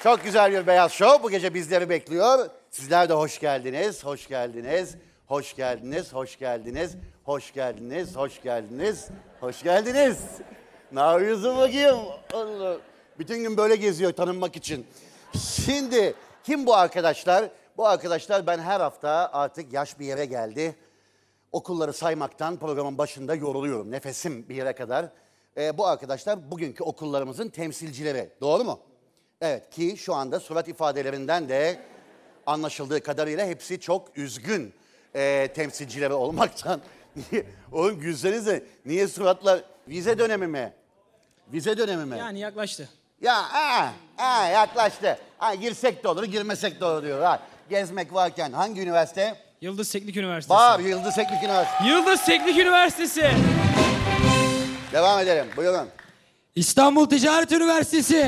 Çok güzel bir Beyaz Show bu gece bizleri bekliyor. Sizler de hoş geldiniz, hoş geldiniz, hoş geldiniz, hoş geldiniz, hoş geldiniz, hoş geldiniz, hoş geldiniz. Ne yapıyorsun bakayım? Allah. Bütün gün böyle geziyor tanınmak için. Şimdi kim bu arkadaşlar? Bu arkadaşlar ben her hafta artık yaş bir yere geldi. Okulları saymaktan programın başında yoruluyorum. Nefesim bir yere kadar. Bu arkadaşlar bugünkü okullarımızın temsilcileri. Doğru mu? Evet ki şu anda surat ifadelerinden de anlaşıldığı kadarıyla hepsi çok üzgün temsilcileri olmaktan. Oğlum gülsenize niye suratlar... Vize dönemi mi? Vize dönemi mi? Yani yaklaştı. Ya yaklaştı. Girsek de olur, girmesek de olur diyor. Gezmek varken hangi üniversite? Yıldız Teknik Üniversitesi. Var, Yıldız Teknik Üniversitesi. Yıldız Teknik Üniversitesi. Devam edelim, buyurun. İstanbul Ticaret Üniversitesi.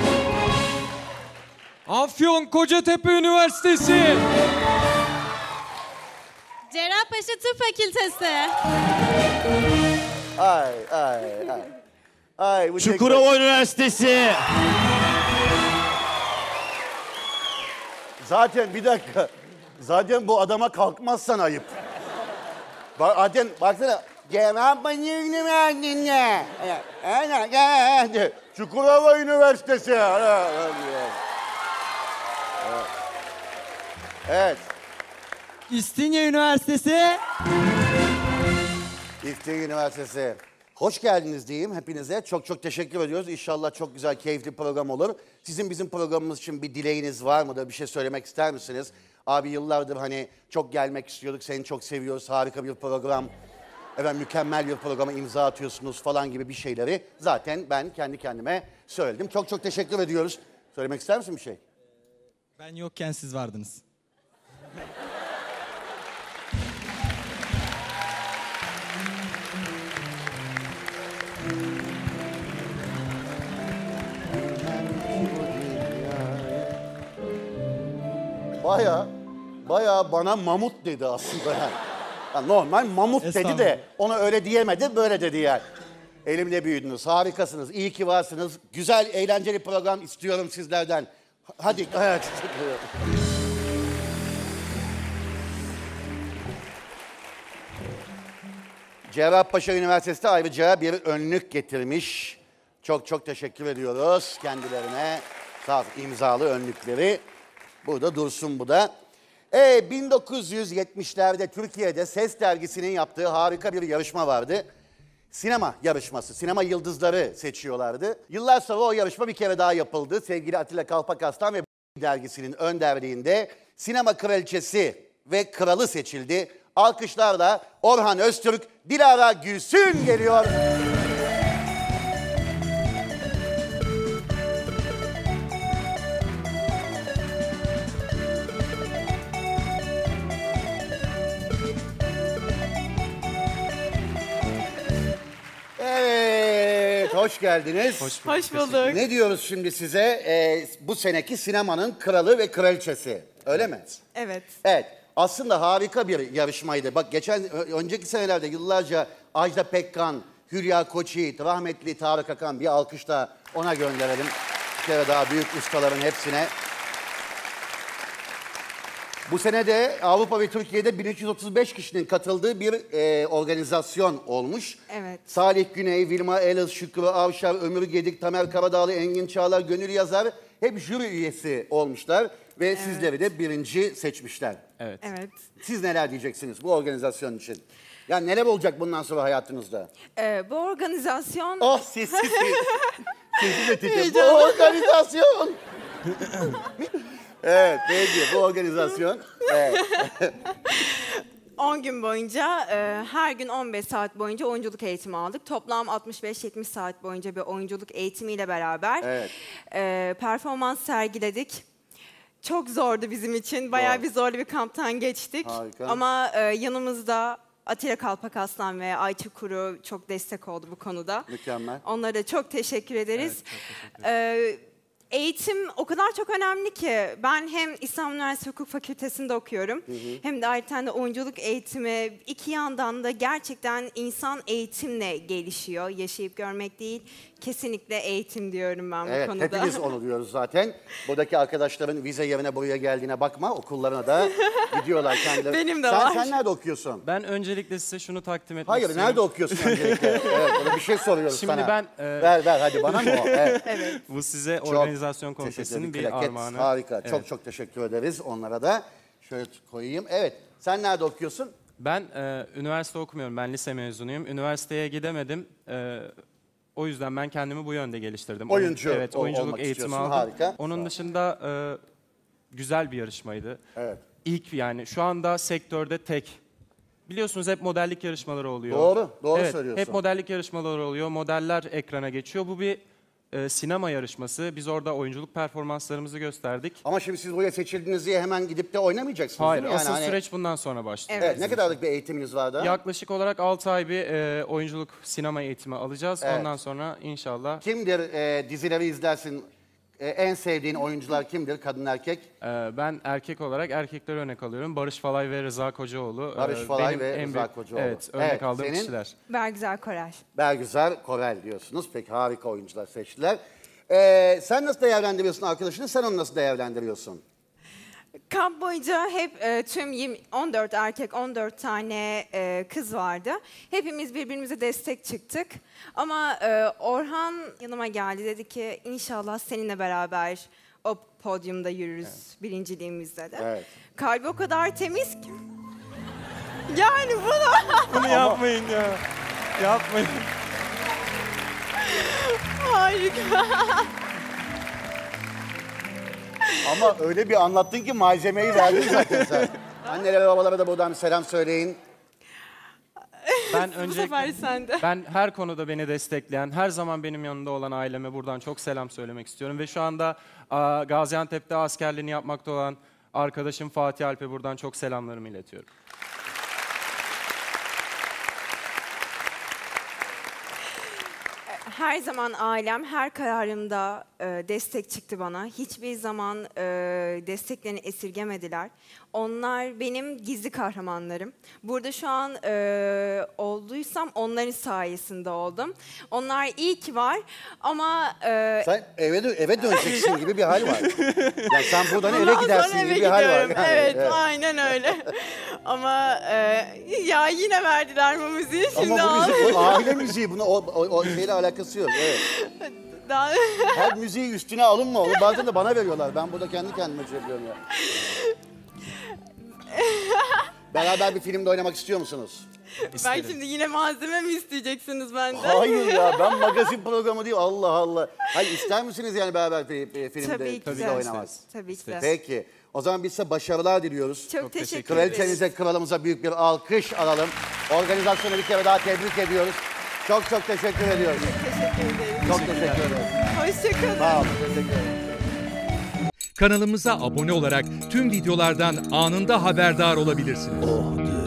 Afyon Kocatepe Üniversitesi. Cerrahpaşa Tıp Fakültesi. Ay, bu Çukurova Üniversitesi. Zaten bir dakika. Zaten bu adama kalkmazsan ayıp. Zaten baksana. Cerrahpaşa Üniversitesi. Çukurova Üniversitesi. Evet. İstinye Üniversitesi. İstinye Üniversitesi. Hoş geldiniz diyeyim hepinize. Çok çok teşekkür ediyoruz. İnşallah çok güzel, keyifli program olur. Sizin bizim programımız için bir dileğiniz var mıdır? Bir şey söylemek ister misiniz? Abi yıllardır hani çok gelmek istiyorduk, seni çok seviyoruz, harika bir program. Efendim mükemmel bir programa imza atıyorsunuz falan gibi bir şeyleri zaten ben kendi kendime söyledim. Çok çok teşekkür ediyoruz. Söylemek ister misin bir şey? Ben yokken siz vardınız. Baya bana mamut dedi aslında. Yani normal mamut dedi de ona öyle diyemedi, böyle dedi yani. Elimde büyüdünüz, harikasınız, iyi ki varsınız. Güzel, eğlenceli program istiyorum sizlerden. Hadi. Evet. Cerrahpaşa Üniversitesi ayrıca bir önlük getirmiş. Çok çok teşekkür ediyoruz kendilerine. Sağ imzalı önlükleri. Burada dursun bu da. 1970'lerde Türkiye'de Ses Dergisi'nin yaptığı harika bir yarışma vardı. Sinema yarışması, sinema yıldızları seçiyorlardı. Yıllar sonra o yarışma bir kere daha yapıldı. Sevgili Atilla Kalpakaslan ve dergisinin önderliğinde sinema kraliçesi ve kralı seçildi. Alkışlarla Orhan Öztürk, Dilara Gülsün geliyor. Evet, hoş geldiniz. Hoş bulduk. Ne diyoruz şimdi size? Bu seneki sinemanın kralı ve kraliçesi, öyle mi? Evet. Evet, aslında harika bir yarışmaydı. Bak önceki senelerde yıllarca Ajda Pekkan, Hülya Koçyiğit, rahmetli Tarık Akan bir alkış da ona gönderelim. Bir kere daha büyük ustaların hepsine. Bu sene de Avrupa ve Türkiye'de 1335 kişinin katıldığı bir organizasyon olmuş. Evet. Salih Güney, Vilma Elis, Şükrü Avşar, Ömür Gedik, Tamer Karadağlı, Engin Çağlar, Gönül Yazar hep jüri üyesi olmuşlar ve sizleri de birinci seçmişler. Evet. Evet. Siz neler diyeceksiniz bu organizasyon için? Yani neler olacak bundan sonra hayatınızda? Bu organizasyon... Oh sessiz. Sessiz de titriyor. Bu organizasyon. Evet, peki bu organizasyon. Evet. 10 gün boyunca her gün 15 saat boyunca oyunculuk eğitimi aldık. Toplam 65-70 saat boyunca bir oyunculuk eğitimiyle beraber performans sergiledik. Çok zordu bizim için. Bayağı bir zorlu bir kamptan geçtik. Harika. Ama yanımızda Atilla Kalpakaslan ve Ayça Kuru çok destek oldu bu konuda. Mükemmel. Onlara da çok teşekkür ederiz. Eğitim o kadar çok önemli ki ben hem İstanbul Üniversitesi Hukuk Fakültesi'nde okuyorum hem de ayrıca de oyunculuk eğitimi, iki yandan da gerçekten insan eğitimle gelişiyor, yaşayıp görmek değil. kesinlikle eğitim diyorum ben bu Evet, konuda. hepimiz onu diyoruz zaten. Buradaki arkadaşların vize yerine buraya geldiğine bakma. Okullarına da gidiyorlar kendileri. Benim de sen, var. Sen nerede okuyorsun? Ben öncelikle size şunu takdim etmek Hayır, istiyorum. nerede okuyorsun öncelikle? Evet, burada bir şey soruyoruz Şimdi sana. ben, Ver hadi bana mı o? Evet. Bu size Çok organizasyon teşekkür komitesinin ederim. bir Plaket armağanı. harika. Evet. Çok teşekkür ederiz onlara da. Şöyle koyayım. Evet, sen nerede okuyorsun? Ben üniversite okumuyorum. Ben lise mezunuyum. Üniversiteye gidemedim. O yüzden ben kendimi bu yönde geliştirdim. Oyuncu Evet, oyunculuk olmak eğitimi istiyorsun. aldım. Harika. Onun dışında güzel bir yarışmaydı. Evet. İlk yani şu anda sektörde tek. Biliyorsunuz hep modellik yarışmaları oluyor. Doğru Evet, söylüyorsun. hep modellik yarışmaları oluyor. Modeller ekrana geçiyor. Bu bir sinema yarışması. Biz orada oyunculuk performanslarımızı gösterdik. Ama şimdi siz buraya seçildiniz diye hemen gidip de oynamayacaksınız Hayır, değil mi? asıl hani- süreç bundan sonra başlıyor. Evet, ne kadarlık bir eğitiminiz vardı? Yaklaşık olarak 6 ay bir oyunculuk sinema eğitimi alacağız. Evet. Ondan sonra inşallah Kimdir dizileri izlersin? En sevdiğin oyuncular kimdir? Kadın erkek? ben erkek olarak erkekleri örnek alıyorum. Barış Falay ve Rıza Kocaoğlu. Barış Falay benim ve en Rıza büyük- Kocaoğlu. Evet, örnek Evet, aldığım senin? kişiler. Bergüzar Korel. Bergüzar Korel diyorsunuz. Peki harika oyuncular seçtiler. Sen nasıl değerlendiriyorsun arkadaşını? Sen onu nasıl değerlendiriyorsun? Kamp boyunca hep tüm 14 erkek, 14 tane kız vardı. Hepimiz birbirimize destek çıktık. Ama Orhan yanıma geldi. Dedi ki inşallah seninle beraber o podyumda yürürüz birinciliğimizde de. Evet. Kalbi o kadar temiz ki. Yani bunu Bunu yapmayın ya. Yapmayın. harika. Ama öyle bir anlattın ki malzemeyi verdin zaten sen. Annelere babalara da buradan bir selam söyleyin. Ben Bu sefer öncelikle sende. ben her konuda beni destekleyen, her zaman benim yanında olan aileme buradan çok selam söylemek istiyorum. Ve şu anda Gaziantep'te askerliğini yapmakta olan arkadaşım Fatih Alp'e buradan çok selamlarımı iletiyorum. Her zaman ailem her kararımda destek çıktı bana. Hiçbir zaman desteklerini esirgemediler. Onlar benim gizli kahramanlarım. Burada şu an olduysam onların sayesinde oldum. Onlar iyi ki var ama Sen eve döneceksin gibi bir hal var. Yani sen buradan eve bundan gidersin sonra gibi eve bir hal var. gidiyorum. Yani, Evet, aynen öyle. Ama ya yine verdiler bu müziği şimdi Ama bu al. müzik, bu aile müziği. Bunun o şeyle alakası yok. Evet. Daha- Her müziği üstüne alınma. Onu bazen de bana veriyorlar. Ben burada kendi kendime şey yapıyorum ya. Beraber bir filmde oynamak istiyor musunuz? Ben şimdi yine malzeme mi isteyeceksiniz benden? Hayır ya, ben magazin programı değil. Allah Allah. Hayır, ister misiniz yani beraber filmde Tabii ki diziyle de. oynamak? Tabii ki de. Peki. O zaman biz size başarılar diliyoruz. Çok teşekkür ederiz. Kraliçemize, kralımıza büyük bir alkış alalım. Organizasyonu bir kere daha tebrik ediyoruz. Çok teşekkür ediyoruz. Teşekkür ederim. Çok teşekkür ederiz. Hoşçakalın. Sağ olun. Teşekkür ederim. Kanalımıza abone olarak tüm videolardan anında haberdar olabilirsiniz.